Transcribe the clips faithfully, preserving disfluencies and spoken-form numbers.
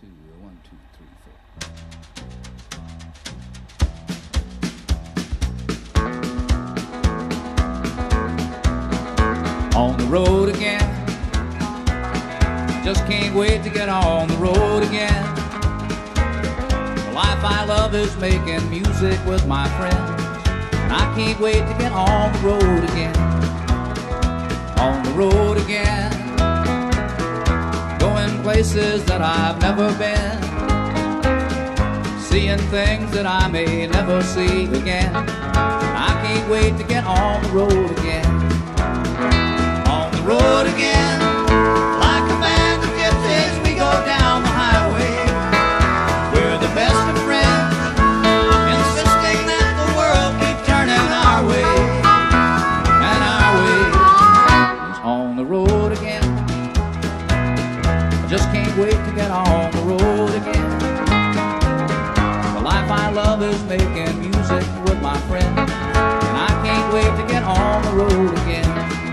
two, one, two, three, four. On the road again, just can't wait to get on the road again. The life I love is making music with my friends, and I can't wait to get on the road again. On the road again, going places that I've never been, seeing things that I may never see again. I can't wait to get on the road again. On the road again, like a band of gypsies, we go down the highway. We're the best of friends, insisting that the world keep turning our way. And our way is on the road again. I just can't wait to get on the road again. The life I love is making music with my friends, and I can't wait to get on the road again.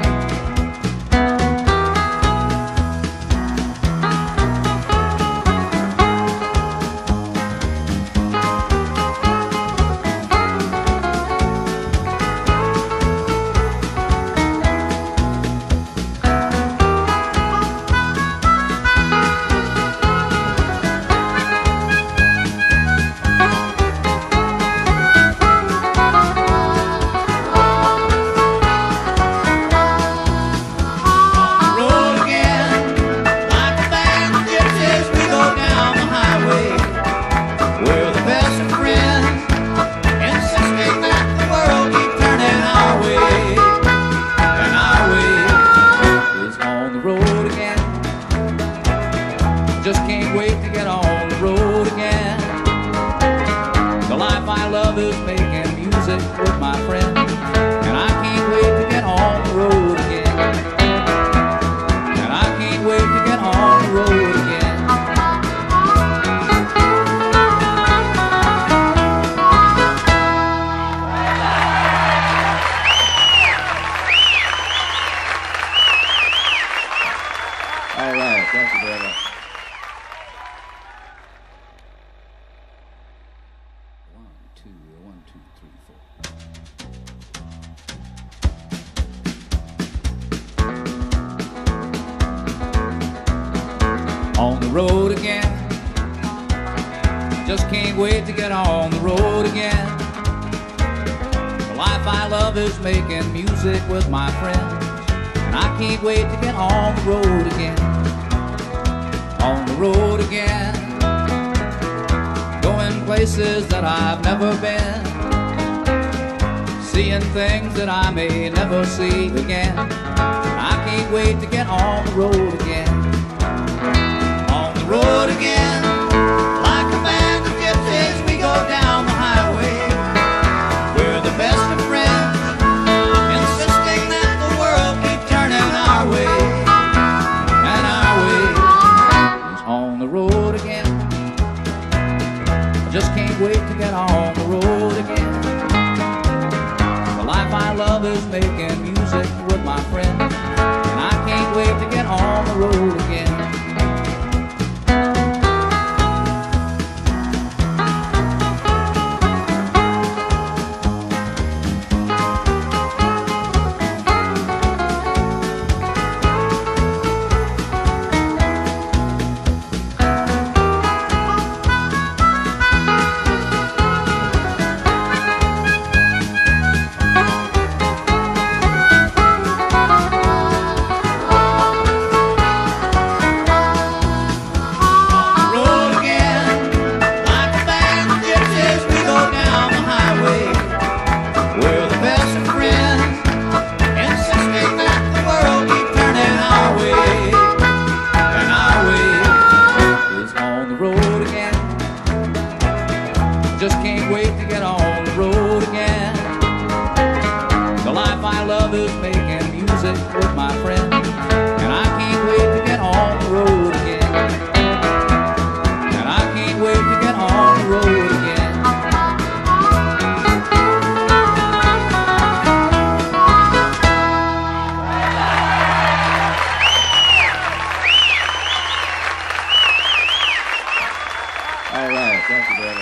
Just can't wait to get on the road again. The life I love is making music with my friends, and I can't wait to get on the road again. And I can't wait to get on the road again. All right, thank you very much. Two, one, two, three, four. On the road again, just can't wait to get on the road again. The life I love is making music with my friends, and I can't wait to get on the road again. On the road again, going places that I've never been, seeing things that I may never see again. I can't wait to get on the road again. On the road again, like a band of gypsies, we go down the highway. We're the best of friends, insisting that the world keep turning our way. And our way is on the road again. Just can't wait to get on the road again. The life I love is making music with my friends, and I can't wait to get on the road again. All right. Thank you, brother.